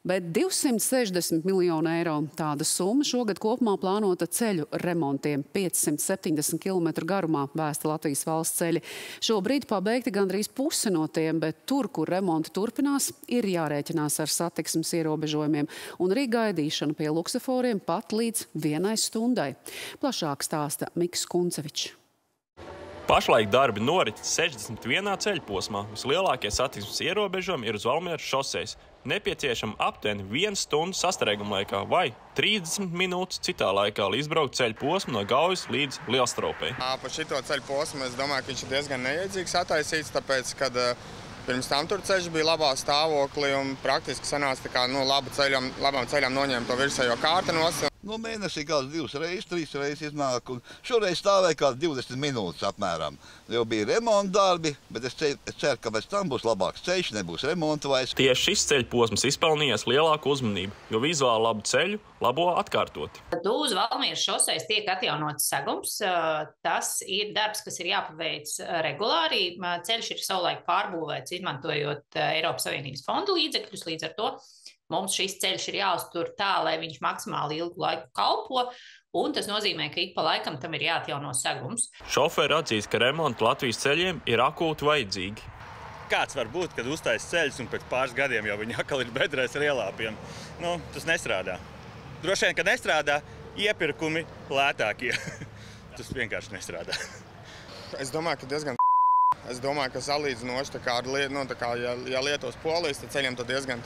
Bet 260 miljonu eiro tāda summa šogad kopumā plānota ceļu remontiem 570 km garumā vēsta Latvijas valsts ceļi. Šobrīd pabeigti gandrīz pusi no tiem, bet tur, kur remonti turpinās, ir jārēķinās ar satiksmes ierobežojumiem un arī gaidīšanu pie luksusforiem pat līdz 1 stundai. Plašāk stāsta Miks Kuncevičs. Pašlaik darbi norit 61. ceļposmā. Vislielākie satiksmes ierobežojumi ir uz Valmieras šosejas. Nepieciešama aptuveni 1 stundu sastrēguma laikā vai 30 minūtes citā laikā, lai izbrauktu ceļu posmu no Gaujas līdz Lielstraupei. Pa šito ceļu posmu es domāju, ka viņš ir diezgan neiedzīgs attaisīts, tāpēc, kad pirms tam tur ceļš bija labā stāvoklī un praktiski sanāca tā kā labām ceļām noņēma to virsējo kārtu nost. No mēnesī kāds 2 reizes, 3 reizes iznāk, un šoreiz stāvēja kāds 20 minūtes apmēram. Jau bija remonta darbi, bet es ceru, ka pēc tam būs labāks ceļš, nebūs remonta vairs. Tieši šis ceļu posms izpelnījies lielāku uzmanību, jo vizuāli labu ceļu labo atkārtot. Uz Valmieras šosejas tiek atjaunots segums. Tas ir darbs, kas ir jāpaveic regulāri. Ceļš ir savulaik pārbūvēts, izmantojot Eiropas Savienības fondu līdzekļus, līdz ar to mums šis ceļš ir jāuztur tā, lai viņš maksimāli ilgu laiku kalpo, un tas nozīmē, ka ik pa laikam tam ir jāatjauno segums. Šoferi atzīst, ka remonti Latvijas ceļiem ir akūti vajadzīgi. Kāds var būt, kad uztais ceļus un pēc pāris gadiem jau viņi atkal ir bedrēs ar ielāpiem? Tas nestrādā. Droši vien, ka nestrādā iepirkumi lētākie. Tas vienkārši nestrādā. Es domāju, ka diezgan Es domāju, ka salīdzinoši, ja Lietuvas Polijas, tad ceļiem tad diezgan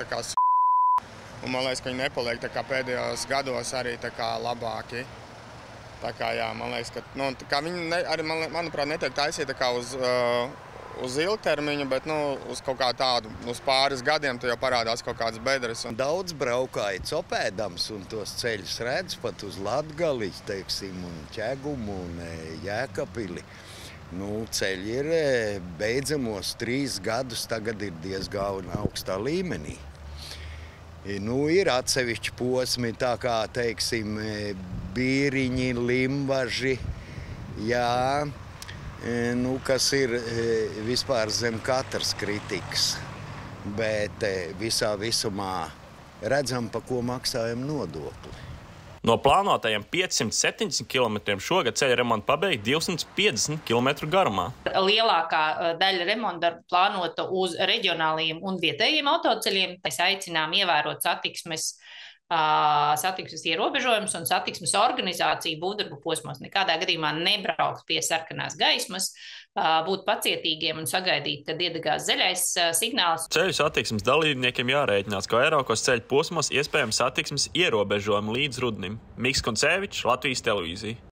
Un man liekas, ka viņi nepaliek pēdējos gados arī labāki. Man liekas, ka viņi arī, manuprāt, netiek taisīti uz ilgtermiņu, bet uz kaut kā tādu, uz pāris gadiem jau parādās kaut kādas bedres. Daudz braukāja copēdams un tos ceļus redz pat uz Latgali, teiksim, un Ķegumu un Jēkabili. Ceļi ir beidzamos 3 gadus, tagad ir diezgan augstā līmenī. Ir atsevišķi posmi, tā kā, teiksim, Bīriņi, Limbaži, kas ir vispār zem katras kritikas. Bet visā visumā redzam, pa ko maksājam nodokli. No plānotajiem 570 km šogad ceļa remontu pabeigta 250 km garumā. Lielākā daļa remonta darbu plānota uz reģionālajiem un vietējiem autoceļiem. Mēs aicinām ievērot satiksmes ierobežojumus un satiksmes organizāciju būvdarbu posmos. Nekādā gadījumā nebraukt pie sarkanās gaismas, būt pacietīgiem un sagaidīt, kad iedegās zaļais signāls. Ceļu satiksmes dalībniekiem jārēķinās, ka vairākos ceļu posmos iespējams satiksmes ierobežojumi līdz rudenim. Miks Kuncevičs, Latvijas televīzija.